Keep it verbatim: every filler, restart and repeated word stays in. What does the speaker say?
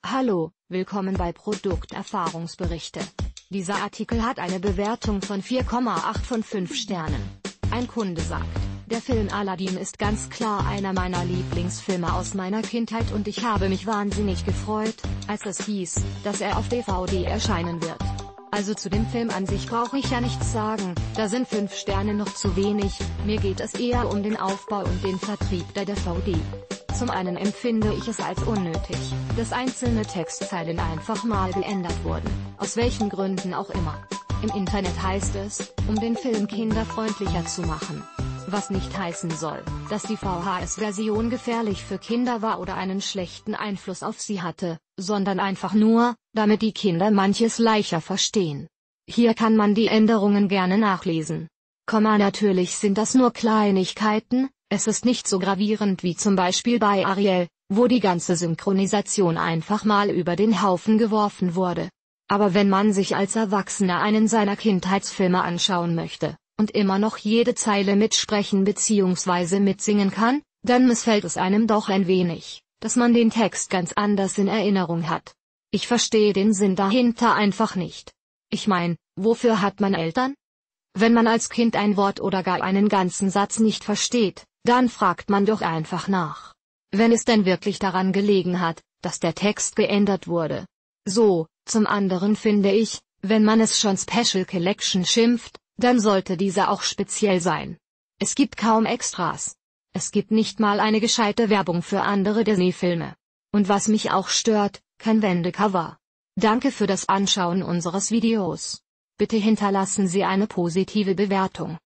Hallo, willkommen bei Produkterfahrungsberichte. Dieser Artikel hat eine Bewertung von vier Komma acht von fünf Sternen. Ein Kunde sagt, der Film Aladdin ist ganz klar einer meiner Lieblingsfilme aus meiner Kindheit und ich habe mich wahnsinnig gefreut, als es hieß, dass er auf D V D erscheinen wird. Also zu dem Film an sich brauche ich ja nichts sagen, da sind fünf Sterne noch zu wenig, mir geht es eher um den Aufbau und den Vertrieb der D V D. Zum einen empfinde ich es als unnötig, dass einzelne Textzeilen einfach mal geändert wurden, aus welchen Gründen auch immer. Im Internet heißt es, um den Film kinderfreundlicher zu machen. Was nicht heißen soll, dass die V H S-Version gefährlich für Kinder war oder einen schlechten Einfluss auf sie hatte, sondern einfach nur, damit die Kinder manches leichter verstehen. Hier kann man die Änderungen gerne nachlesen. Komma natürlich sind das nur Kleinigkeiten, es ist nicht so gravierend wie zum Beispiel bei Ariel, wo die ganze Synchronisation einfach mal über den Haufen geworfen wurde. Aber wenn man sich als Erwachsener einen seiner Kindheitsfilme anschauen möchte, und immer noch jede Zeile mitsprechen bzw. mitsingen kann, dann missfällt es einem doch ein wenig, dass man den Text ganz anders in Erinnerung hat. Ich verstehe den Sinn dahinter einfach nicht. Ich mein, wofür hat man Eltern? Wenn man als Kind ein Wort oder gar einen ganzen Satz nicht versteht, dann fragt man doch einfach nach. Wenn es denn wirklich daran gelegen hat, dass der Text geändert wurde. So, zum anderen finde ich, wenn man es schon Special Collection schimpft, dann sollte diese auch speziell sein. Es gibt kaum Extras. Es gibt nicht mal eine gescheite Werbung für andere Disney-Filme. Und was mich auch stört, kein Wendecover. Danke für das Anschauen unseres Videos. Bitte hinterlassen Sie eine positive Bewertung.